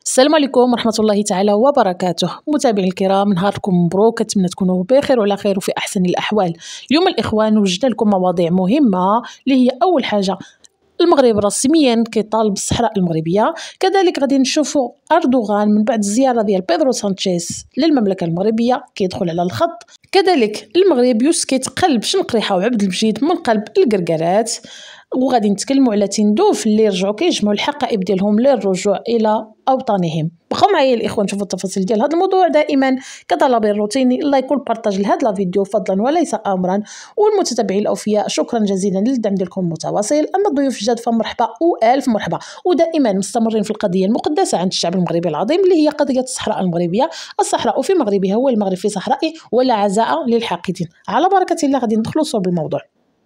السلام عليكم ورحمة الله تعالى وبركاته. متابعين الكرام، نهاركم مبروك، كنتمنى تكونوا بخير وعلى خير وفي أحسن الأحوال. اليوم الإخوان وجدنا لكم مواضيع مهمة اللي هي أول حاجة المغرب رسميا كيطالب بالصحراء المغربية، كذلك غادي نشوفوا أردوغان من بعد الزيارة ديال بيدرو سانشيز للمملكة المغربية كيدخل على الخط، كذلك المغرب يسكت قلب شنقريحة وعبد المجيد من قلب القرقرات، وغادي نتكلموا على تندوف اللي رجعوا كيجمعوا الحقائب ديالهم للرجوع الى اوطانهم. بقاو معايا الاخوان نشوفوا التفاصيل ديال هذا الموضوع دائما كطلب الروتيني. الله يكون بارطاج لهذا لا فيديو فضلا وليس امرا، والمتتبعين الاوفياء شكرا جزيلا للدعم ديالكم المتواصل. اما الضيوف الجداد فمرحبا والف مرحبا، ودائما مستمرين في القضيه المقدسه عند الشعب المغربي العظيم اللي هي قضيه الصحراء المغربيه. الصحراء في مغربها والمغرب في صحرائه، ولا عزاء للحاقدين. على بركه الله غادي ندخلوا صلب الموضوع.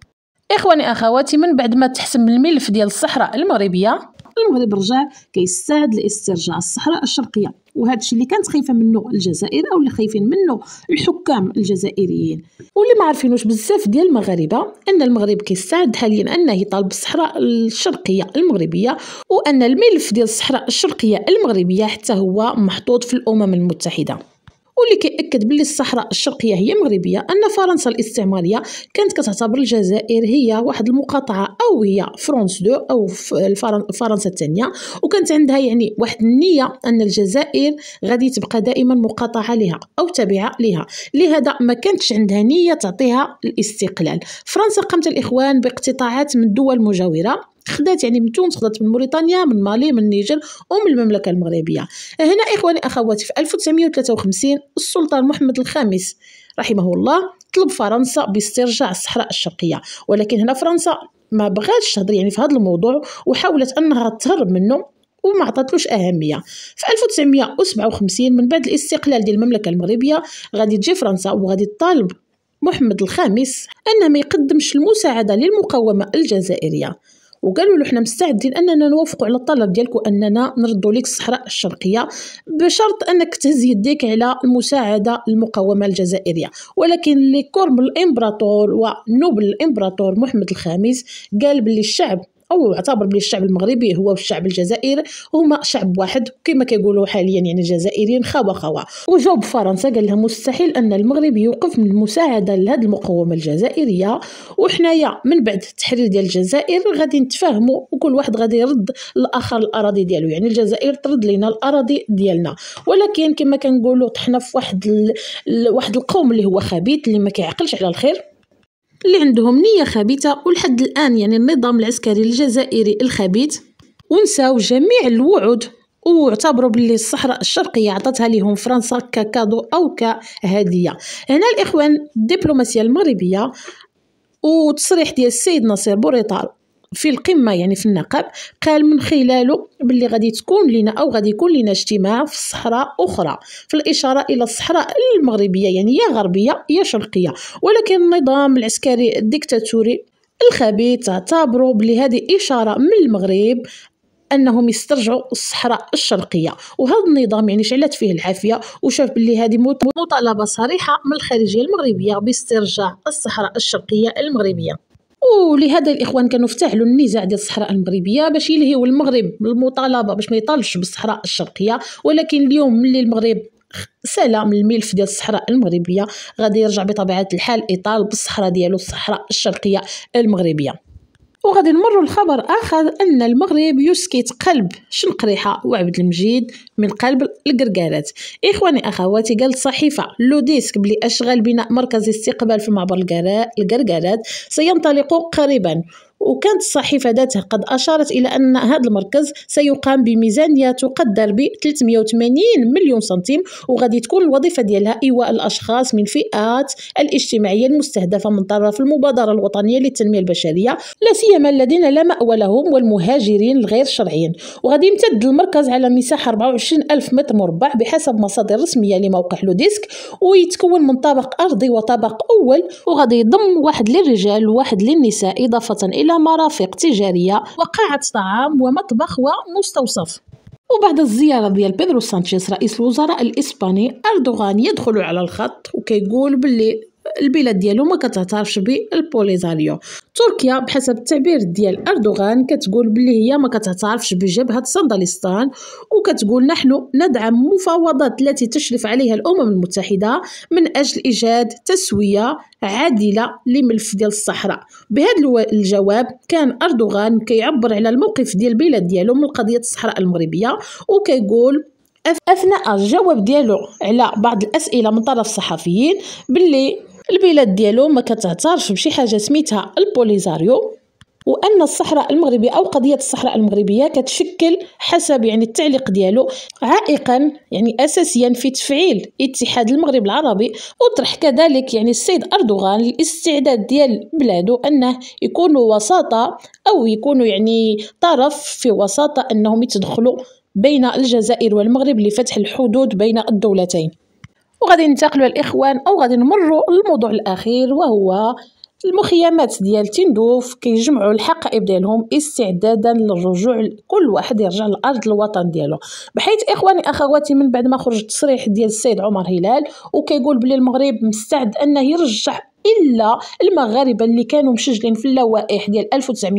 اخواني اخواتي، من بعد ما تحسم الملف ديال الصحراء المغربيه، المغرب رجع كيستعد لاسترجاع الصحراء الشرقيه، وهذا الشيء اللي كانت خايفه منه الجزائر او اللي خايفين منه الحكام الجزائريين، واللي ما عارفينوش بزاف ديال المغاربه ان المغرب كيستعد حاليا انه يطالب بالصحراء الشرقيه المغربيه، وان الملف ديال الصحراء الشرقيه المغربيه حتى هو محطوط في الامم المتحده. واللي كيأكد باللي الصحراء الشرقية هي مغربية أن فرنسا الاستعمارية كانت كتعتبر الجزائر هي واحد المقاطعة، أو هي فرانس دو أو فرنسا الثانية، وكانت عندها يعني واحد النية أن الجزائر غادي تبقى دائما مقاطعة لها أو تابعة لها، لهذا ما كانتش عندها نية تعطيها الاستقلال. فرنسا قامت الإخوان باقتطاعات من دول مجاورة، خدات يعني من تونس، خدات من موريتانيا، من مالي، من النيجر ومن المملكة المغربية. هنا إخواني أخواتي في 1953 السلطان محمد الخامس رحمه الله طلب فرنسا باسترجاع الصحراء الشرقية، ولكن هنا فرنسا ما بغاتش تهضر يعني في هذا الموضوع، وحاولت أنها تهرب منه وما عطاتلوش أهمية. في 1957 من بعد الاستقلال ديال المملكة المغربية غادي تجي فرنسا وغادي تطالب محمد الخامس أنه ما يقدمش المساعدة للمقاومة الجزائرية، وقالوا له حنا مستعدين اننا نوافقوا على الطلب ديالكم اننا نردوا لك الصحراء الشرقيه بشرط انك تهز يديك على المساعده المقاومه الجزائريه. ولكن لكرم الامبراطور ونوبل الامبراطور محمد الخامس قال باللي الشعب، او اعتبر بلي الشعب المغربي هو الشعب الجزائري هما شعب واحد كما كيقولوا حاليا يعني الجزائريين خوا. وجاوب فرنسا قال لها مستحيل ان المغرب يوقف من المساعده لهذه المقاومه الجزائريه، وحنايا من بعد التحرير ديال الجزائر غادي نتفاهموا وكل واحد غادي يرد الاخر الاراضي ديالو، يعني الجزائر ترد لنا الاراضي ديالنا. ولكن كما كنقولوا طحنا في واحد القوم اللي هو خبيث اللي ما كيعقلش على الخير، اللي عندهم نية خبيثة، ولحد الآن يعني النظام العسكري الجزائري الخبيث ونساو جميع الوعود، واعتبروا باللي الصحراء الشرقية عطتها لهم فرنسا ككادو أو كهدية. هنا الإخوان الدبلوماسية المغربية وتصريح ديال السيد ناصر بوريطال في القمة يعني في النقب قال من خلاله باللي غادي تكون لنا أو غادي يكون لنا اجتماع في صحراء أخرى، في الإشارة إلى الصحراء المغربية يعني يا غربية يا شرقية. ولكن النظام العسكري الديكتاتوري الخبيث اعتبروا بلي هذه إشارة من المغرب انهم يسترجعوا الصحراء الشرقيه، وهذا النظام يعني شعلت فيه العافيه وشاف باللي هذه مطالبه صريحه من الخارجيه المغربيه باسترجاع الصحراء الشرقيه المغربيه. ولهذا الاخوان كانوا افتعلوا النزاع ديال الصحراء المغربيه باش يلهيوا المغرب المطالبه باش ما يطالبش بالصحراء الشرقيه. ولكن اليوم ملي المغرب سلام الملف ديال الصحراء المغربيه غادي يرجع بطبيعه الحال يطالب بالصحراء ديالو الصحراء الشرقيه المغربيه. وغادي نمروا الخبر آخر أن المغرب يسكت قلب شنقريحة وعبد المجيد من قلب القرقارات. إخواني أخواتي، قالت صحيفة لو ديسك بلي أشغال بناء مركز استقبال في معبر القرقارات سينطلق قريبا، وكانت الصحيفة ذاتها قد أشارت إلى أن هذا المركز سيقام بميزانية تقدر ب 380 مليون سنتيم، وغادي تكون الوظيفة ديالها إيواء الأشخاص من فئات الاجتماعية المستهدفة من طرف المبادرة الوطنية للتنمية البشرية، لا سيما الذين لا مأوى لهم والمهاجرين الغير شرعيين. وغادي يمتد المركز على مساحة 24 ألف متر مربع بحسب مصادر رسمية لموقع لوديسك، ويتكون من طابق أرضي وطابق أول، وغادي يضم واحد للرجال وواحد للنساء إضافة إلى مرافق تجارية وقاعة طعام ومطبخ ومستوصف. وبعد الزيارة ديال بيدرو سانشيز رئيس الوزراء الإسباني، أردوغان يدخل على الخط وكيقول باللي البلاد ديالو ما كتعترفش بالبوليزاريو. تركيا بحسب التعبير ديال أردوغان كتقول بلي هي ما كتعترفش بجبهة صندلستان، وكتقول نحن ندعم مفاوضات التي تشرف عليها الأمم المتحدة من أجل إيجاد تسوية عادلة لملف ديال الصحراء. بهذا الجواب كان أردوغان كيعبر على الموقف ديال البلاد ديالو من قضية الصحراء المغربية، وكيقول أثناء الجواب ديالو على بعض الأسئلة من طرف الصحفيين باللي البلاد ديالو ما كتعترفش بشي حاجة سميتها البوليزاريو، وأن الصحراء المغربية أو قضية الصحراء المغربية كتشكل حسب التعليق ديالو عائقا أساسيا في تفعيل اتحاد المغرب العربي. وطرح كذلك السيد أردوغان الاستعداد ديال بلاده أنه يكونوا وساطة أو يكونوا طرف في وساطة أنهم يتدخلوا بين الجزائر والمغرب لفتح الحدود بين الدولتين. وغادي ننتقلوا الإخوان أو غادي نمروا للموضوع الأخير، وهو المخيمات ديال تندوف كيجمعوا الحقائب ديالهم استعدادا للرجوع، كل واحد يرجع لأرض الوطن ديالو. بحيث إخواني أخواتي من بعد ما خرج التصريح ديال السيد عمر هلال وكيقول بلي المغرب مستعد أنه يرجع إلا المغاربة اللي كانوا مسجلين في اللوائح ديال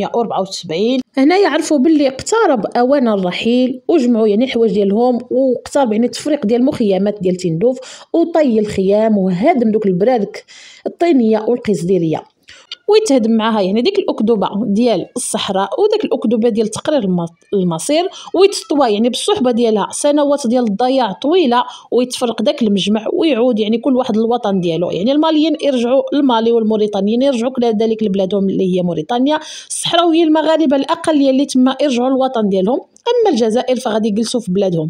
1974، هنا يعرفوا باللي اقترب أوان الرحيل وجمعوا الحوايج ديالهم، واقترب التفريق ديال المخيمات ديال تندوف وطي الخيام وهدم دوك البرارك الطينية والقصديرية، ويتهدم معها ديك الأكذوبة ديال الصحراء وديك الأكذوبة ديال تقرير المصير، ويتطوى بالصحبة ديالها سنوات ديال الضياع طويلة، ويتفرق داك المجمع ويعود كل واحد الوطن ديالو. الماليين يرجعوا للمالي والموريتانيين يرجعوا كذلك لبلادهم اللي هي موريتانيا، الصحراويين المغاربة الأقلية اللي تما يرجعوا للوطن ديالهم، أما الجزائر فغادي يجلسوا في بلادهم.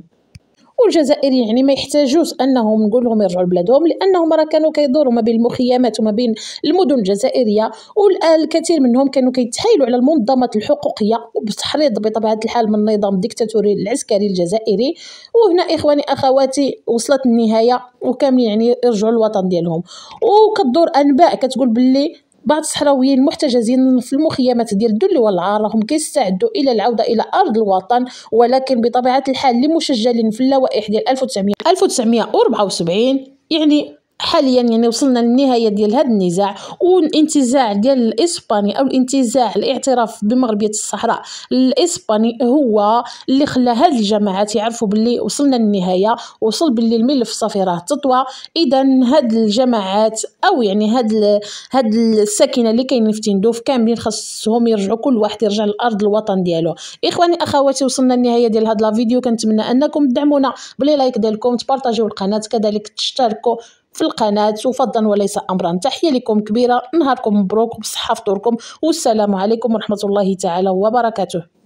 والجزائريين ما يحتاجوش انهم نقول لهم يرجعوا لبلادهم، لانهم راه كانوا كيدوروا ما بين المخيمات وما بين المدن الجزائريه، والكثير منهم كانوا كيتحايلوا على المنظمات الحقوقيه وبتحريض بطبيعه الحال من النظام الديكتاتوري العسكري الجزائري. وهنا اخواني اخواتي وصلت النهايه وكاملين يرجعوا للوطن ديالهم. وكتدور انباء كتقول باللي بعض الصحراويين المحتجزين في المخيمات ديال الدل والعار راهم كيستعدوا الى العوده الى ارض الوطن، ولكن بطبيعه الحال اللي مسجلين في اللوائح ديال 1974 حاليا وصلنا للنهايه ديال هذا النزاع. والانتزاع ديال الاسباني او الانتزاع الاعتراف بمغربيه الصحراء الاسباني هو اللي خلى هذه الجماعات يعرفوا باللي وصلنا للنهايه، وصل باللي الملف صافي راه تطوى. اذا هاد الجماعات او هاد الساكنه اللي كاينين في تندوف كاملين خاصهم يرجعوا، كل واحد يرجع لارض الوطن ديالو. اخواني اخواتي وصلنا للنهايه ديال هذا الفيديو، كنتمنى انكم تدعمونا بلي لايك ديالكم، تبارطاجيو القناه، كذلك تشتركوا في القناة وفضلا وليس أمرا. تحية لكم كبيرة، نهاركم مبروك وبصحة فطوركم، والسلام عليكم ورحمة الله تعالى وبركاته.